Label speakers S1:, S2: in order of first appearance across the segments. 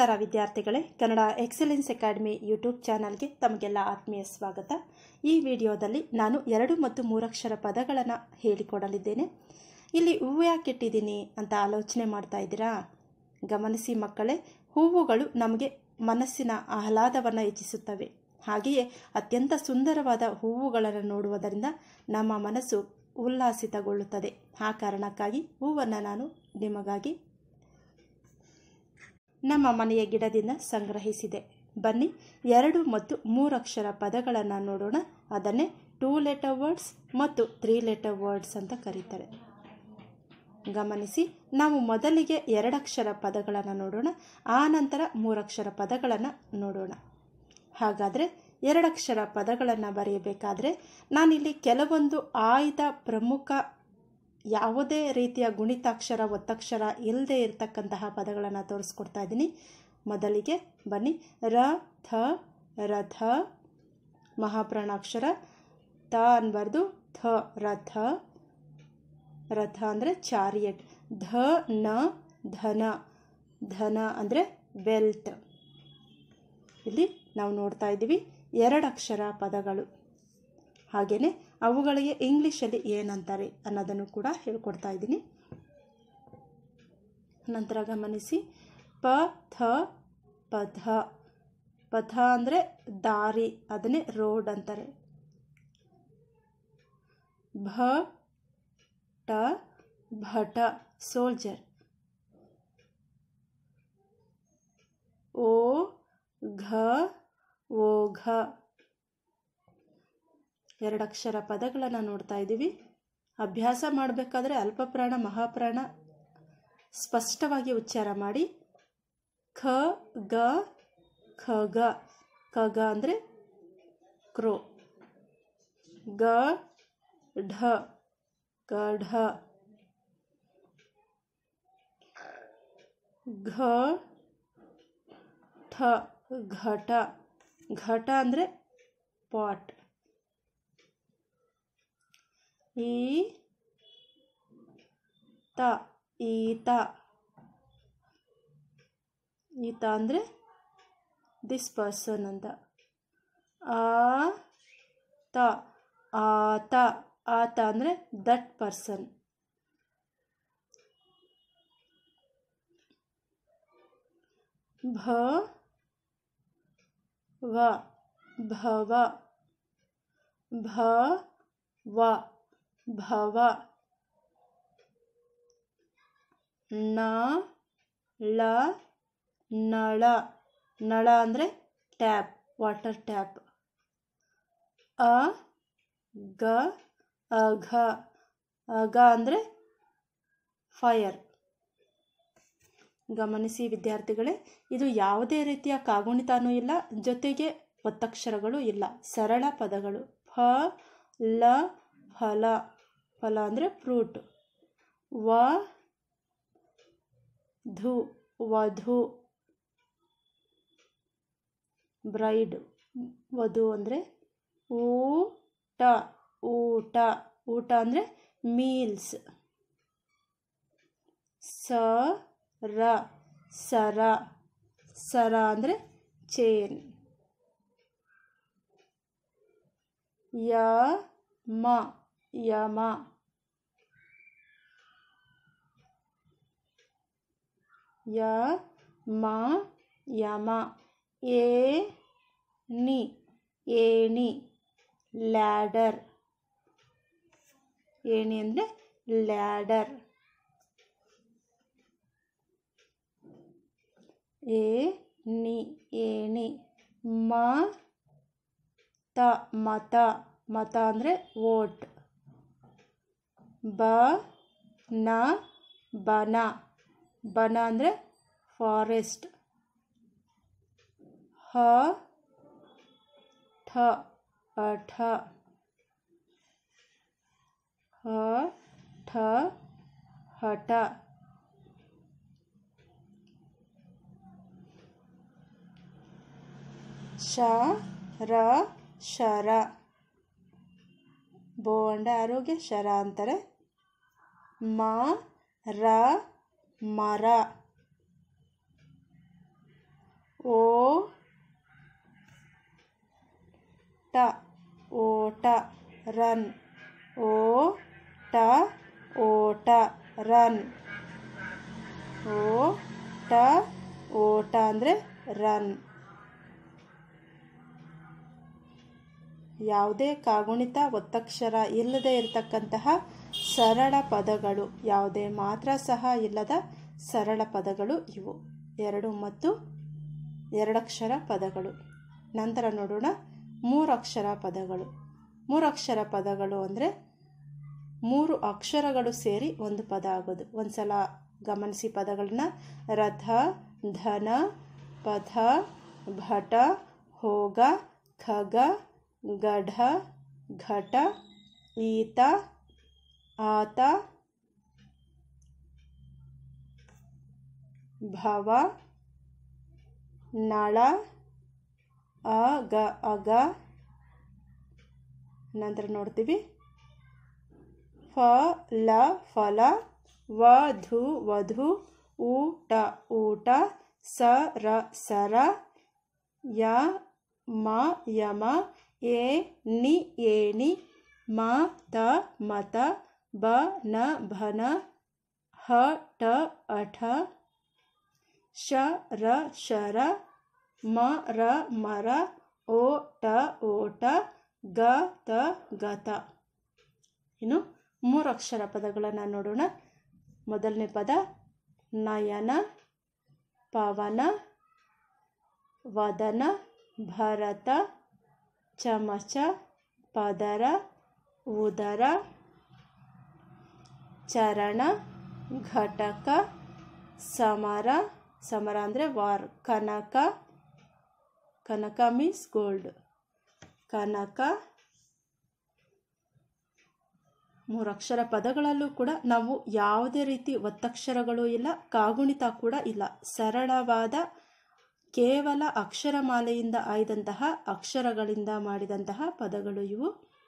S1: ನಮಸ್ಕಾರ ವಿದ್ಯಾರ್ಥಿಗಳೇ, Kannada excellence academy YouTube ಚಾನಲ್ಗೆ ತಮಗೆಲ್ಲ ಆತ್ಮೀಯ ಸ್ವಾಗತ. ಈ ವಿಡಿಯೋದಲ್ಲಿ ನಾನು 2 ಮತ್ತು 3 ಅಕ್ಷರ ಪದಗಳನ್ನು ಹೇಳಿಕೊಡಲಿದ್ದೇನೆ. ಇಲ್ಲಿ ಹೂವು ಯಾಕೆ ಇಟ್ಟಿದ್ದೀನಿ ಅಂತ ಆಲೋಚನೆ ಮಾಡ್ತಾ ಇದ್ದೀರಾ? ಗಮನಿಸಿ ಮಕ್ಕಳೇ, ಹೂವುಗಳು ನಮಗೆ ಮನಸ್ಸಿನ ಆಹ್ಲಾದವನ್ನು ಹೆಚ್ಚಿಸುತ್ತವೆ. ಹಾಗೆಯೇ ಅತ್ಯಂತ ಸುಂದರವಾದ ಹೂವುಗಳನ್ನು ನೋಡುವುದರಿಂದ ನಮ್ಮ ಮನಸ್ಸು ಉಲ್ಲಾಸಿತಗೊಳ್ಳುತ್ತದೆ. ಆ ಕಾರಣಕ್ಕಾಗಿ ಹೂವನ್ನು ನಾನು ನಿಮಗಾಗಿ ನಮ್ಮ ಮನೆಯ ಗಿಡದಿಂದ ಸಂಗ್ರಹಿಸಿದೆ. ಬನ್ನಿ 2 ಮತ್ತು 3 ಅಕ್ಷರ ಪದಗಳನ್ನು ನೋಡೋಣ. ಅದನ್ನೇ 2 ಲೆಟರ್ ವರ್ಡ್ಸ್ ಮತ್ತು 3 ಲೆಟರ್ ವರ್ಡ್ಸ್ ಅಂತ ಕರೀತಾರೆ. ಗಮನಿಸಿ, ನಾವು ಮೊದಲಿಗೆ 2 ಅಕ್ಷರ ಪದಗಳನ್ನು ನೋಡೋಣ, ಆ ನಂತರ 3 ಅಕ್ಷರ ಪದಗಳನ್ನು ನೋಡೋಣ. ಹಾಗಾದರೆ 2 ಅಕ್ಷರ ಪದಗಳನ್ನು ಬರೆಯಬೇಕಾದ್ರೆ ನಾನಿಲ್ಲಿ ಕೆಲವೊಂದು ಆಯ್ದ ಪ್ರಮುಖ ಯಾವುದೇ ರೀತಿಯ ಗುಣಿತಾಕ್ಷರ ಒತ್ತಕ್ಷರ ಇಲ್ಲದೆ ಇರತಕ್ಕಂತಹ ಪದಗಳನ್ನು ತೋರಿಸ್ಕೊಡ್ತಾ ಇದ್ದೀನಿ. ಮೊದಲಿಗೆ ಬನ್ನಿ, ರ ರಥ, ಮಹಾಪ್ರಾಣಾಕ್ಷರ ತ ಅನ್ಬಾರ್ದು, ಥ ರಥ, ರಥ ಅಂದರೆ ಚಾರಿಯಟ್. ಧ ನ ಧನ, ಧನ ಅಂದರೆ ವೆಲ್ತ್. ಇಲ್ಲಿ ನಾವು ನೋಡ್ತಾ ಇದ್ದೀವಿ 2 ಅಕ್ಷರ ಪದಗಳು. ಹಾಗೆಯೇ ಅವುಗಳಿಗೆ ಇಂಗ್ಲೀಷಲ್ಲಿ ಏನಂತಾರೆ ಅನ್ನೋದನ್ನು ಕೂಡ ಹೇಳ್ಕೊಡ್ತಾ ಇದ್ದೀನಿ. ನಂತರ ಗಮನಿಸಿ, ಪಥ, ಪಥ, ಪಥ ಅಂದರೆ ದಾರಿ, ಅದನ್ನೇ ರೋಡ್ ಅಂತಾರೆ. ಭಟ, ಭಟ ಸೋಲ್ಜರ್. ಓಘ, ಓಘ. 2 ಅಕ್ಷರ ಪದಗಳನ್ನು ನೋಡ್ತಾ ಇದ್ದೀವಿ. ಅಭ್ಯಾಸ ಮಾಡಬೇಕಾದ್ರೆ ಅಲ್ಪಪ್ರಾಣ ಮಹಾಪ್ರಾಣ ಸ್ಪಷ್ಟವಾಗಿ ಉಚ್ಚಾರ ಮಾಡಿ. ಖ ಗ, ಖಗ, ಖಗ ಅಂದರೆ ಕ್ರೋ. ಗ ಢ, ಗಢ. ಘ ಠ, ಘಟ, ಘಟ ಅಂದರೆ ಪಾಟ್. ಈ ತ, ಈತ, ಈತ ಅಂದರೆ ದಿಸ್ ಪರ್ಸನ್ ಅಂತ. ಆ ತ, ಆತ, ಆತ ಅಂದರೆ ದಟ್ ಪರ್ಸನ್. ಭ ವ, ಭವ, ಭ ವ, ಭವ. ನ ಳ, ನಳ, ನಳ ಅಂದರೆ ಟ್ಯಾಪ್, ವಾಟರ್ ಟ್ಯಾಪ್. ಅ ಗ, ಅಘ, ಅಘ ಅಂದರೆ ಫೈರ್. ಗಮನಿಸಿ ವಿದ್ಯಾರ್ಥಿಗಳೇ, ಇದು ಯಾವುದೇ ರೀತಿಯ ಕಾಗುಣಿತನೂ ಇಲ್ಲ, ಜೊತೆಗೆ ಒತ್ತಕ್ಷರಗಳು ಇಲ್ಲ, ಸರಳ ಪದಗಳು. ಫ ಲ, ಫಲ, ಫಲ ಅಂದರೆ ಫ್ರೂಟ್. ವ ಧು, ವಧು, ಬ್ರೈಡ್, ವಧು ಅಂದರೆ. ಊಟ, ಊಟ, ಊಟ ಅಂದರೆ ಮೀಲ್ಸ್. ಸರ, ಸರ, ಸರ ಅಂದರೆ ಚೇನ್. ಯಮ, ಯಮ. ಯಮ, ಯಮ. ಏಣಿ, ಏಣಿ, ಲ್ಯಾಡರ್, ಏಣಿ ಅಂದರೆ ಲ್ಯಾಡರ್. ಏಣಿ, ಏಣಿ. ಮತ, ಮತ, ಮತ ಅಂದರೆ ವೋಟ್. ಬನ, ಬನ, ಬನ ಅಂದರೆ ಫಾರೆಸ್ಟ್. ಹ ಠ, ಹಠ, ಹ ಠ, ಹಠ. ಶರ, ಶರ, ಬೋ ಅಂದರೆ ಆರೋಗ್ಯ, ಶರ ಅಂತಾರೆ. ಮರ, ಮರ. ಓ ಟ ಓಟ ರನ್ ಓ ಟ ಓಟ ರನ್ ಓ ಟ ಓಟ ಅಂದರೆ ರನ್. ಯಾವುದೇ ಕಾಗುಣಿತ ಒತ್ತಕ್ಷರ ಇಲ್ಲದೆ ಇರತಕ್ಕಂತಹ ಸರಳ ಪದಗಳು, ಯಾವುದೇ ಮಾತ್ರ ಸಹ ಇಲ್ಲದ ಸರಳ ಪದಗಳು ಇವು 2 ಮತ್ತು 2 ಅಕ್ಷರ ಪದಗಳು. ನಂತರ ನೋಡೋಣ 3 ಅಕ್ಷರ ಪದಗಳು. 3 ಅಕ್ಷರ ಪದಗಳು ಅಂದರೆ 3 ಅಕ್ಷರಗಳು ಸೇರಿ ಒಂದು ಪದ ಆಗೋದು. ಒಂದ್ಸಲ ಗಮನಿಸಿ ಪದಗಳನ್ನ. ರಥ, ಧನ, ಪಥ, ಭಟ, ಹೋಗ, ಖಗ, ಗಢ, ಘಟ, ಈತ, ಆತ, ಭವ, ನಳ, ಅಗ ಅಗ. ನಂತರ ನೋಡ್ತೀವಿ ಫಲ ಫಲ, ವಧು ವಧು, ಊಟ ಊಟ, ಸರ ಸರ, ಯಮ ಯಮ, ಏಣಿ ಏಣಿ, ಮತ ಮತ, ಬನ ಭನ, ಹಠ ಅಠ, ಶರ ಶರ, ಮರ ಮರ, ಓಟ ಓಟ, ಗತ ಗತ. ಇನ್ನು 3 ಅಕ್ಷರ ಪದಗಳನ್ನು ನೋಡೋಣ. ಮೊದಲನೇ ಪದ ನಯನ, ಪವನ, ವದನ, ಭರತ, ಚಮಚ, ಪದರ, ಉದರ, ಚರಣ, ಘಟಕ, ಸಮರ, ಸಮರ ಅಂದರೆ ವಾರ್, ಕನಕ, ಕನಕ ಮೀನ್ಸ್ ಗೋಲ್ಡ್, ಕನಕ. 3 ಅಕ್ಷರ ಪದಗಳಲ್ಲೂ ಕೂಡ ನಾವು ಯಾವುದೇ ರೀತಿ ಒತ್ತಕ್ಷರಗಳು ಇಲ್ಲ, ಕಾಗುಣಿತ ಕೂಡ ಇಲ್ಲ. ಸರಳವಾದ ಕೇವಲ ಅಕ್ಷರಮಾಲೆಯಿಂದ ಆಯ್ದಂತಹ ಅಕ್ಷರಗಳಿಂದ ಮಾಡಿದಂತಹ ಪದಗಳು ಇವು.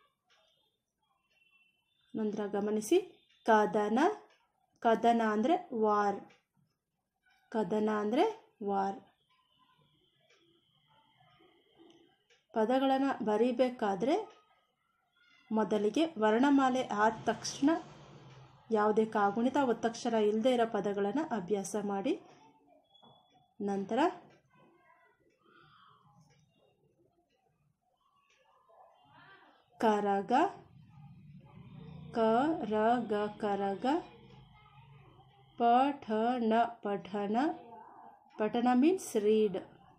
S1: ನಂತರ ಗಮನಿಸಿ ಕದನ, ಕದನ ಅಂದರೆ ವಾರ್, ಕದನ ಅಂದರೆ ವಾರ್. ಪದಗಳನ್ನು ಬರೀಬೇಕಾದ್ರೆ ಮೊದಲಿಗೆ ವರ್ಣಮಾಲೆ ಆದ ತಕ್ಷಣ ಯಾವುದೇ ಕಾಗುಣಿತ ಒತ್ತಕ್ಷರ ಇಲ್ಲದೆ ಇರೋ ಪದಗಳನ್ನು ಅಭ್ಯಾಸ ಮಾಡಿ. ನಂತರ ಕರಗ, ಕರಗ ಕರಗ, ಪಠಣ ಪಠಣ, ಪಠಣ ಮೀನ್ಸ್ ರೀಡ್,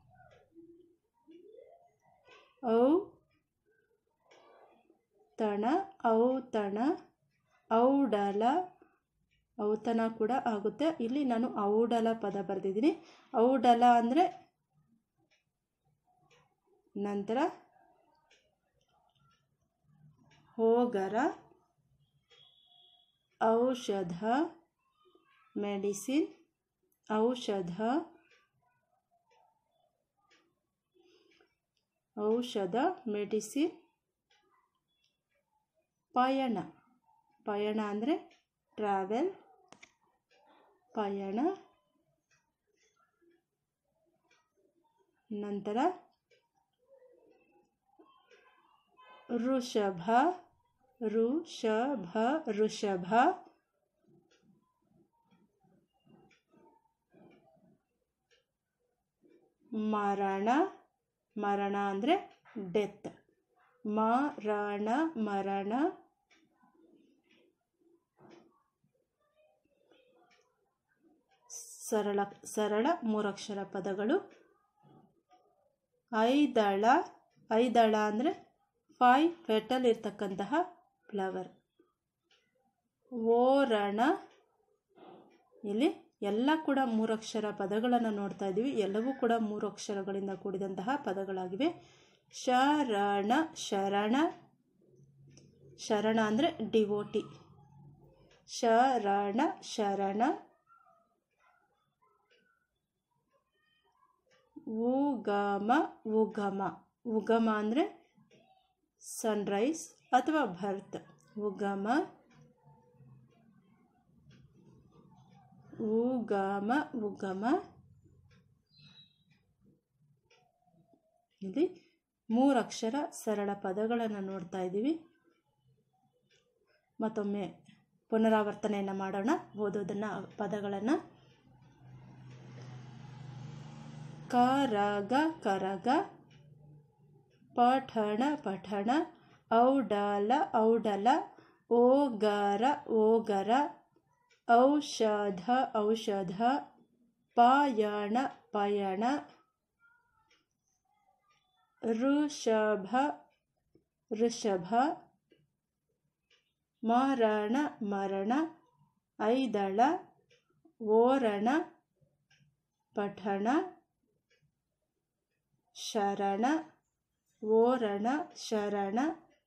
S1: ಔತಣ ಔತಣ, ಔಡಲ, ಔತಣ ಕೂಡ ಆಗುತ್ತೆ. ಇಲ್ಲಿ ನಾನು ಔಡಲ ಪದ ಬರೆದಿದ್ದೀನಿ. ಔಡಲ ಅಂದರೆ ನಂತರ ಹೋಗರ, ಔಷಧ ಮೆಡಿಸಿನ್, ಔಷಧ ಔಷಧ ಮೆಡಿಸಿನ್, ಪಯಣ, ಪಯಣ ಅಂದರೆ ಟ್ರಾವೆಲ್, ಪಯಣ. ನಂತರ ಋಷಭ, ಋಷಭ ಋಷಭ, ಮರಣ, ಮರಣ ಅಂದರೆ ಡೆತ್, ಮರಣ ಮರಣ. ಸರಳ ಸರಳ 3 ಅಕ್ಷರ ಪದಗಳು. ಐದಳ, ಐದಳ ಅಂದರೆ 5 ಪೆಟಲ್ ಇರ್ತಕ್ಕಂತಹ ಫ್ಲವರ್. ಓರಣ, ಇಲ್ಲಿ ಎಲ್ಲ ಕೂಡ 3 ಅಕ್ಷರ ಪದಗಳನ್ನು ನೋಡ್ತಾ ಇದ್ದೀವಿ. ಎಲ್ಲವೂ ಕೂಡ 3 ಅಕ್ಷರಗಳಿಂದ ಕೂಡಿದಂತಹ ಪದಗಳಾಗಿವೆ. ಶರಣ, ಶರಣ, ಶರಣ ಅಂದರೆ ಡಿವೋಟಿ, ಶರಣ ಶರಣ. ಉಗಮ, ಉಗಮ, ಉಗಮ ಅಂದರೆ ಸನ್ರೈಸ್ ಅಥವಾ ಬರ್ತ್, ಉಗಮ, ಉಗಮ ಉಗಮ. ಇಲ್ಲಿ 3 ಅಕ್ಷರ ಸರಳ ಪದಗಳನ್ನು ನೋಡ್ತಾ ಇದ್ದೀವಿ. ಮತ್ತೊಮ್ಮೆ ಪುನರಾವರ್ತನೆಯನ್ನು ಮಾಡೋಣ. ಓದೋದನ್ನು ಪದಗಳನ್ನು. ಕರಗ ಕರಗ, ಪಠಣ ಪಠಣ, ಔಡಲ ಔಡಲ, ಓಗರ ಓಗರ, ಔಷಧ ಔಷಧ, ಪಯಣ ಪಯಣ, ಋಷಭ ಋಷಭ, ಮರಣ ಮರಣ, ಐದಳ, ಓರಣ, ಪಠಣ, ಶರಣ, ಓರಣ ಶರಣ.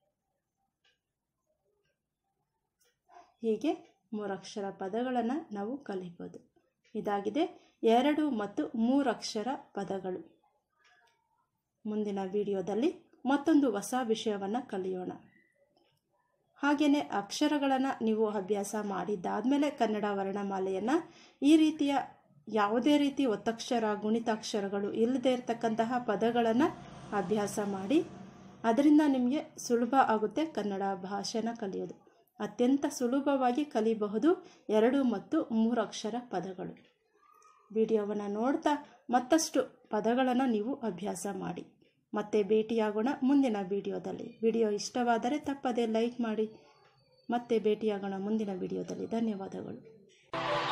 S1: ಹೀಗೆ 3 ಅಕ್ಷರ ಪದಗಳನ್ನು ನಾವು ಕಲಿಬೋದು. ಇದಾಗಿದೆ 2 ಮತ್ತು 3 ಅಕ್ಷರ ಪದಗಳು. ಮುಂದಿನ ವಿಡಿಯೋದಲ್ಲಿ ಮತ್ತೊಂದು ಹೊಸ ವಿಷಯವನ್ನು ಕಲಿಯೋಣ. ಹಾಗೆಯೇ ಅಕ್ಷರಗಳನ್ನು ನೀವು ಅಭ್ಯಾಸ ಮಾಡಿದ್ದಾದಮೇಲೆ ಕನ್ನಡ ವರ್ಣಮಾಲೆಯನ್ನು ಈ ರೀತಿಯ ಯಾವುದೇ ರೀತಿ ಒತ್ತಕ್ಷರ ಗುಣಿತಾಕ್ಷರಗಳು ಇಲ್ಲದೇ ಇರತಕ್ಕಂತಹ ಪದಗಳನ್ನು ಅಭ್ಯಾಸ ಮಾಡಿ. ಅದರಿಂದ ನಿಮಗೆ ಸುಲಭ ಆಗುತ್ತೆ ಕನ್ನಡ ಭಾಷೆನ ಕಲಿಯೋದು. ಅತ್ಯಂತ ಸುಲಭವಾಗಿ ಕಲಿಬಹುದು 2 ಮತ್ತು 3 ಅಕ್ಷರ ಪದಗಳು. ವಿಡಿಯೋವನ್ನು ನೋಡ್ತಾ ಮತ್ತಷ್ಟು ಪದಗಳನ್ನು ನೀವು ಅಭ್ಯಾಸ ಮಾಡಿ. ಮತ್ತೆ ಭೇಟಿಯಾಗೋಣ ಮುಂದಿನ ವಿಡಿಯೋದಲ್ಲಿ. ವಿಡಿಯೋ ಇಷ್ಟವಾದರೆ ತಪ್ಪದೇ ಲೈಕ್ ಮಾಡಿ. ಮತ್ತೆ ಭೇಟಿಯಾಗೋಣ ಮುಂದಿನ ವಿಡಿಯೋದಲ್ಲಿ. ಧನ್ಯವಾದಗಳು.